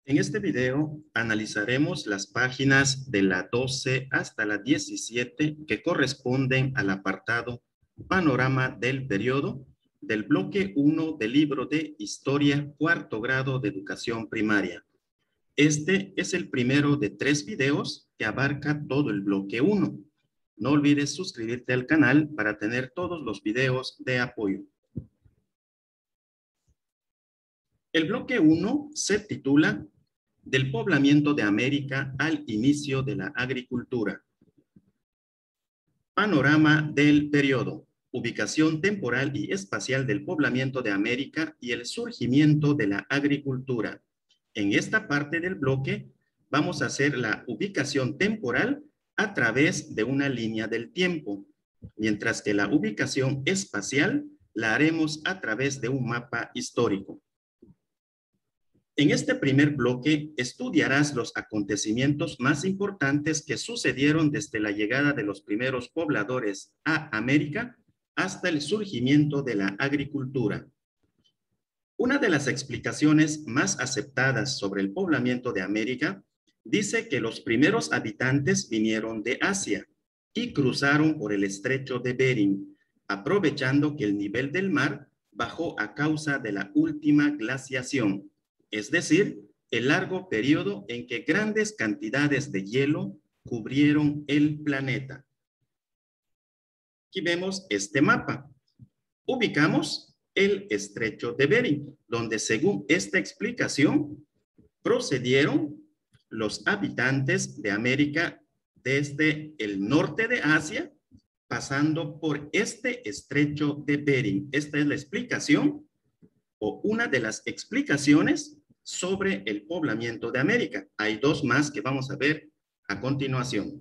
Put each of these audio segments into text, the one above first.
En este video analizaremos las páginas de la 12 hasta la 17 que corresponden al apartado Panorama del Periodo del bloque 1 del libro de Historia, cuarto grado de Educación Primaria. Este es el primero de 3 videos que abarca todo el bloque 1. No olvides suscribirte al canal para tener todos los videos de apoyo. El bloque 1 se titula Del poblamiento de América al inicio de la agricultura. Panorama del periodo. Ubicación temporal y espacial del poblamiento de América y el surgimiento de la agricultura. En esta parte del bloque vamos a hacer la ubicación temporal a través de una línea del tiempo, mientras que la ubicación espacial la haremos a través de un mapa histórico. En este primer bloque estudiarás los acontecimientos más importantes que sucedieron desde la llegada de los primeros pobladores a América hasta el surgimiento de la agricultura. Una de las explicaciones más aceptadas sobre el poblamiento de América dice que los primeros habitantes vinieron de Asia y cruzaron por el estrecho de Bering, aprovechando que el nivel del mar bajó a causa de la última glaciación. Es decir, el largo periodo en que grandes cantidades de hielo cubrieron el planeta. Aquí vemos este mapa. Ubicamos el estrecho de Bering, donde según esta explicación procedieron los habitantes de América desde el norte de Asia, pasando por este estrecho de Bering. Esta es la explicación o una de las explicaciones sobre el poblamiento de América. Hay dos más que vamos a ver a continuación.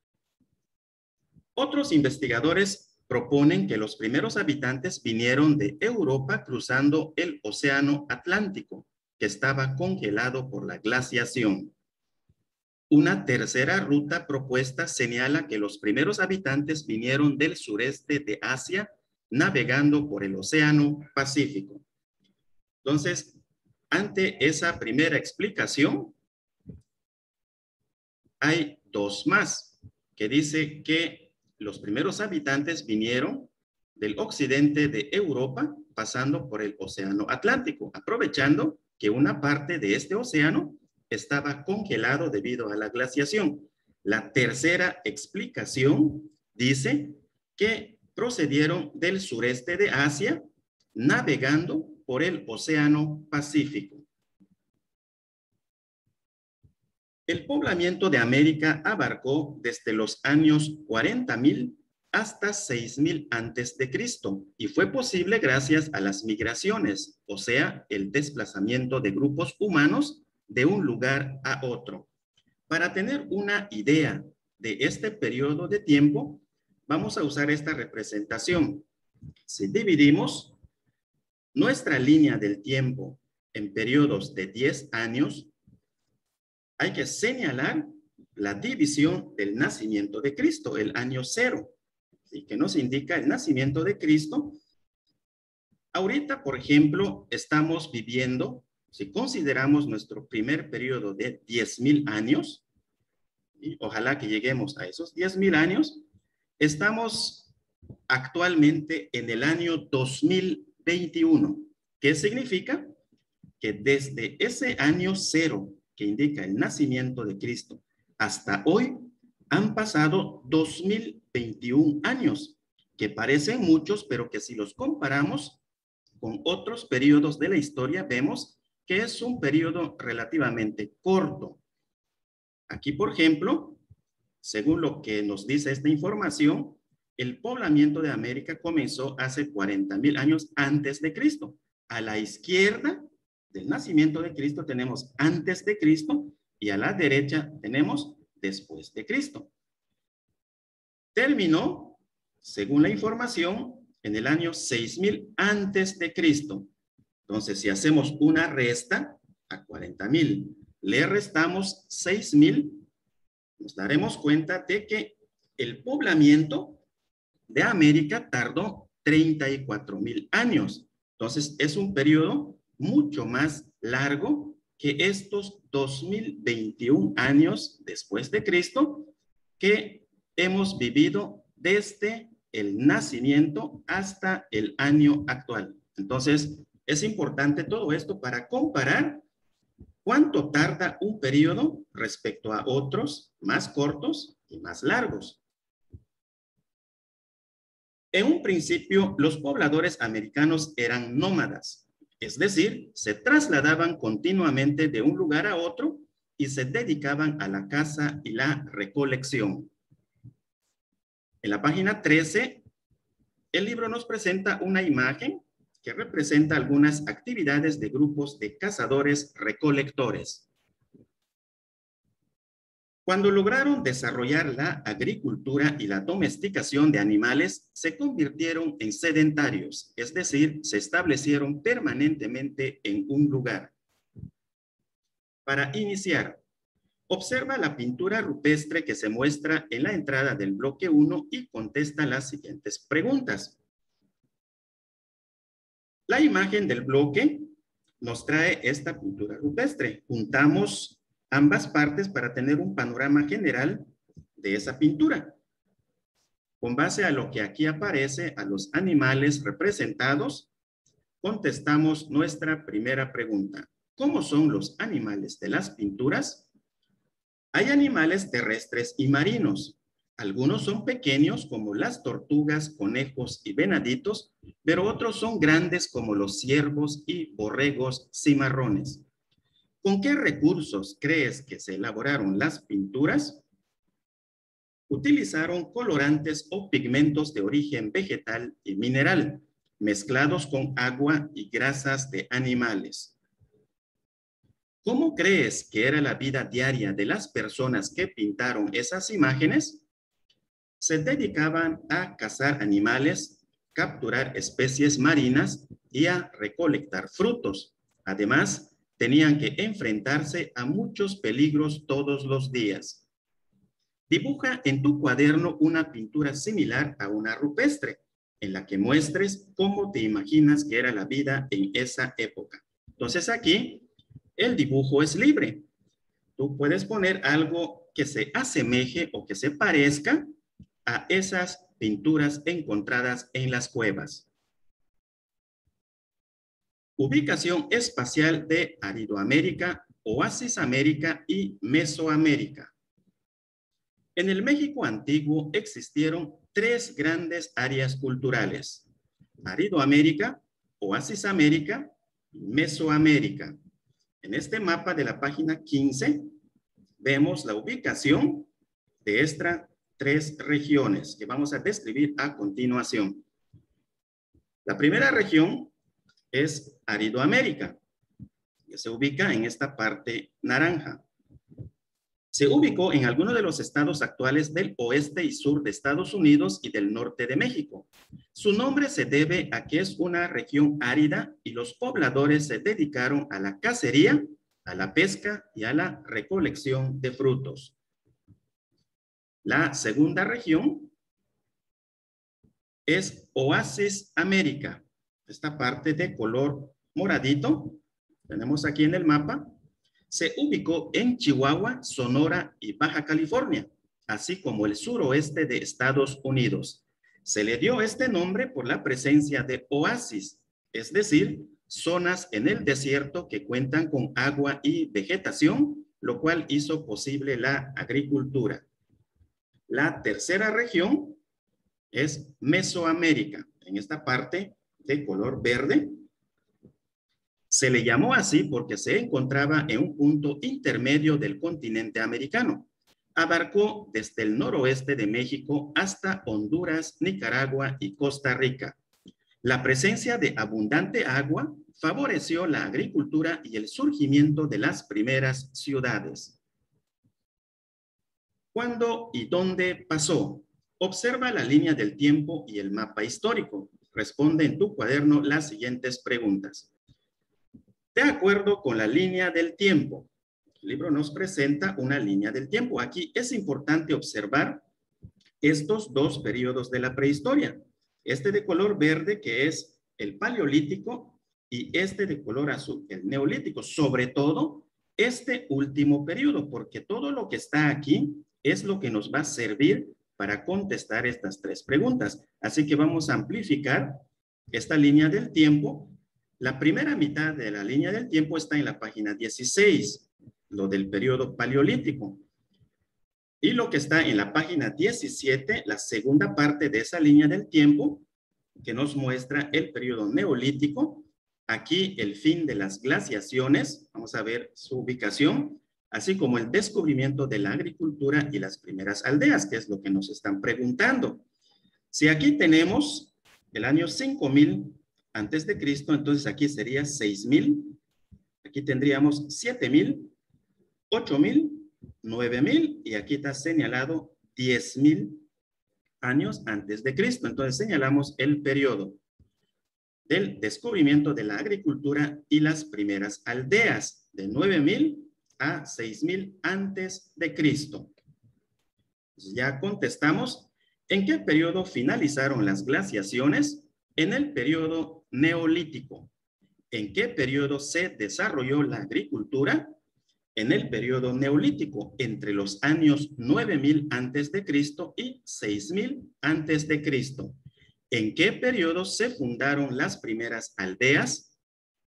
Otros investigadores proponen que los primeros habitantes vinieron de Europa cruzando el Océano Atlántico, que estaba congelado por la glaciación. Una tercera ruta propuesta señala que los primeros habitantes vinieron del sureste de Asia, navegando por el Océano Pacífico. Entonces, ante esa primera explicación, hay dos más, que dice que los primeros habitantes vinieron del occidente de Europa, pasando por el Océano Atlántico, aprovechando que una parte de este océano estaba congelado debido a la glaciación. La tercera explicación dice que procedieron del sureste de Asia, navegando por el Océano Pacífico. El poblamiento de América abarcó desde los años 40.000 hasta 6.000 antes de Cristo y fue posible gracias a las migraciones, o sea, el desplazamiento de grupos humanos de un lugar a otro. Para tener una idea de este periodo de tiempo, vamos a usar esta representación. Si dividimos nuestra línea del tiempo en periodos de 10 años, hay que señalar la división del nacimiento de Cristo, el año 0, ¿sí? Que nos indica el nacimiento de Cristo. Ahorita, por ejemplo, estamos viviendo, si consideramos nuestro primer periodo de 10.000 años, y ojalá que lleguemos a esos 10.000 años, estamos actualmente en el año 2021. ¿Qué significa? Que desde ese año 0, que indica el nacimiento de Cristo, hasta hoy han pasado 2021 años, que parecen muchos, pero que si los comparamos con otros periodos de la historia, vemos que es un periodo relativamente corto. Aquí, por ejemplo, según lo que nos dice esta información, el poblamiento de América comenzó hace 40.000 años antes de Cristo. A la izquierda del nacimiento de Cristo tenemos antes de Cristo y a la derecha tenemos después de Cristo. Terminó, según la información, en el año 6.000 antes de Cristo. Entonces, si hacemos una resta a 40.000, le restamos 6.000, nos daremos cuenta de que el poblamiento de América tardó 34.000 años. Entonces, es un periodo mucho más largo que estos 2021 años después de Cristo que hemos vivido desde el nacimiento hasta el año actual. Entonces, es importante todo esto para comparar cuánto tarda un periodo respecto a otros más cortos y más largos. En un principio, los pobladores americanos eran nómadas, es decir, se trasladaban continuamente de un lugar a otro y se dedicaban a la caza y la recolección. En la página 13, el libro nos presenta una imagen que representa algunas actividades de grupos de cazadores-recolectores. Cuando lograron desarrollar la agricultura y la domesticación de animales, se convirtieron en sedentarios, es decir, se establecieron permanentemente en un lugar. Para iniciar, observa la pintura rupestre que se muestra en la entrada del bloque 1 y contesta las siguientes preguntas. La imagen del bloque nos trae esta pintura rupestre. Juntamos ambas partes para tener un panorama general de esa pintura. Con base a lo que aquí aparece, a los animales representados, contestamos nuestra primera pregunta. ¿Cómo son los animales de las pinturas? Hay animales terrestres y marinos. Algunos son pequeños como las tortugas, conejos y venaditos, pero otros son grandes como los ciervos y borregos cimarrones. ¿Con qué recursos crees que se elaboraron las pinturas? Utilizaron colorantes o pigmentos de origen vegetal y mineral, mezclados con agua y grasas de animales. ¿Cómo crees que era la vida diaria de las personas que pintaron esas imágenes? Se dedicaban a cazar animales, capturar especies marinas y a recolectar frutos. Además, tenían que enfrentarse a muchos peligros todos los días. Dibuja en tu cuaderno una pintura similar a una rupestre, en la que muestres cómo te imaginas que era la vida en esa época. Entonces aquí, el dibujo es libre. Tú puedes poner algo que se asemeje o que se parezca a esas pinturas encontradas en las cuevas. Ubicación espacial de Aridoamérica, Oasis América y Mesoamérica. En el México antiguo existieron tres grandes áreas culturales: Aridoamérica, Oasis América y Mesoamérica. En este mapa de la página 15 vemos la ubicación de estas tres regiones que vamos a describir a continuación. La primera región es Aridoamérica, que se ubica en esta parte naranja. Se ubicó en algunos de los estados actuales del oeste y sur de Estados Unidos y del norte de México. Su nombre se debe a que es una región árida y los pobladores se dedicaron a la cacería, a la pesca y a la recolección de frutos. La segunda región es Oasis América. Esta parte de color moradito, tenemos aquí en el mapa, se ubicó en Chihuahua, Sonora y Baja California, así como el suroeste de Estados Unidos. Se le dio este nombre por la presencia de oasis, es decir, zonas en el desierto que cuentan con agua y vegetación, lo cual hizo posible la agricultura. La tercera región es Mesoamérica, en esta parte de color verde. Se le llamó así porque se encontraba en un punto intermedio del continente americano. Abarcó desde el noroeste de México hasta Honduras, Nicaragua y Costa Rica. La presencia de abundante agua favoreció la agricultura y el surgimiento de las primeras ciudades. ¿Cuándo y dónde pasó? Observa la línea del tiempo y el mapa histórico. Responde en tu cuaderno las siguientes preguntas. De acuerdo con la línea del tiempo, el libro nos presenta una línea del tiempo. Aquí es importante observar estos dos periodos de la prehistoria. Este de color verde, que es el paleolítico, y este de color azul, el neolítico. Sobre todo, este último periodo, porque todo lo que está aquí es lo que nos va a servir para contestar estas tres preguntas. Así que vamos a amplificar esta línea del tiempo. La primera mitad de la línea del tiempo está en la página 16, lo del periodo paleolítico. Y lo que está en la página 17, la segunda parte de esa línea del tiempo, que nos muestra el periodo neolítico. Aquí el fin de las glaciaciones, vamos a ver su ubicación, así como el descubrimiento de la agricultura y las primeras aldeas, que es lo que nos están preguntando. Si aquí tenemos el año 5000 antes de Cristo, entonces aquí sería 6000, aquí tendríamos 7000, 8000, 9000 y aquí está señalado 10,000 años antes de Cristo. Entonces señalamos el periodo del descubrimiento de la agricultura y las primeras aldeas, de 9000 a 6000 antes de Cristo. Ya contestamos. ¿En qué periodo finalizaron las glaciaciones? En el periodo neolítico. ¿En qué periodo se desarrolló la agricultura? En el periodo neolítico, entre los años 9000 antes de Cristo y 6000 antes de Cristo. ¿En qué periodo se fundaron las primeras aldeas?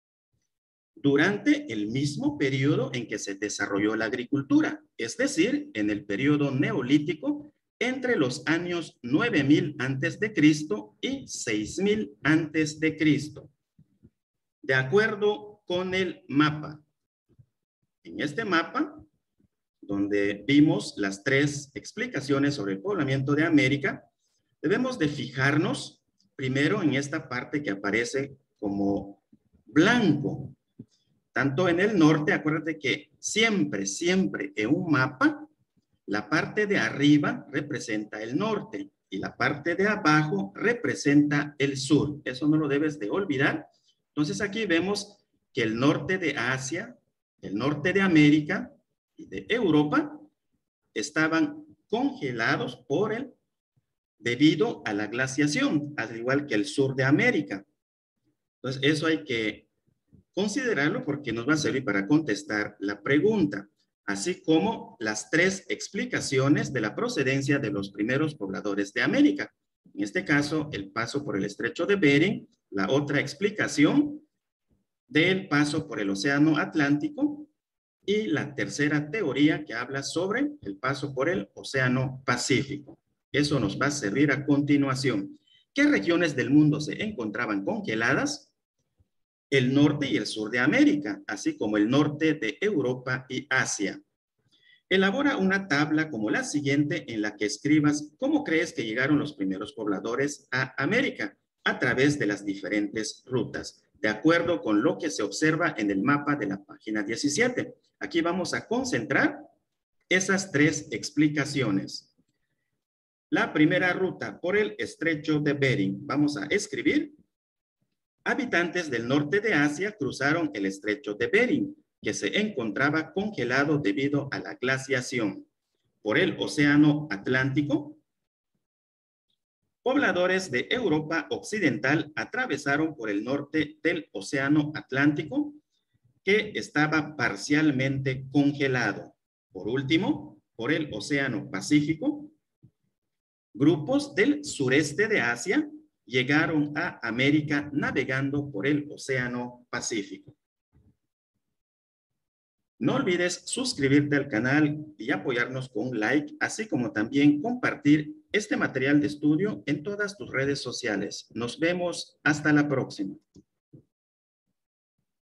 Durante el mismo periodo en que se desarrolló la agricultura, es decir, en el periodo neolítico, entre los años 9000 antes de Cristo y 6000 antes de Cristo. De acuerdo con el mapa. En este mapa, donde vimos las tres explicaciones sobre el poblamiento de América, debemos de fijarnos primero en esta parte que aparece como blanco. Tanto en el norte, acuérdate que siempre en un mapa, la parte de arriba representa el norte y la parte de abajo representa el sur. Eso no lo debes de olvidar. Entonces aquí vemos que el norte de Asia, el norte de América y de Europa estaban congelados debido a la glaciación, al igual que el sur de América. Entonces, eso hay que considerarlo porque nos va a servir para contestar la pregunta, así como las tres explicaciones de la procedencia de los primeros pobladores de América. En este caso, el paso por el estrecho de Bering, la otra explicación del paso por el océano Atlántico y la tercera teoría que habla sobre el paso por el océano Pacífico. Eso nos va a servir a continuación. ¿Qué regiones del mundo se encontraban congeladas? El norte y el sur de América, así como el norte de Europa y Asia. Elabora una tabla como la siguiente en la que escribas cómo crees que llegaron los primeros pobladores a América a través de las diferentes rutas, de acuerdo con lo que se observa en el mapa de la página 17. Aquí vamos a concentrar esas tres explicaciones. La primera ruta por el estrecho de Bering. Vamos a escribir: habitantes del norte de Asia cruzaron el estrecho de Bering, que se encontraba congelado debido a la glaciación. Por el océano Atlántico, pobladores de Europa occidental atravesaron por el norte del océano Atlántico, que estaba parcialmente congelado. Por último, por el océano Pacífico, grupos del sureste de Asia llegaron a América navegando por el océano Pacífico. No olvides suscribirte al canal y apoyarnos con un like, así como también compartir este material de estudio en todas tus redes sociales. Nos vemos hasta la próxima.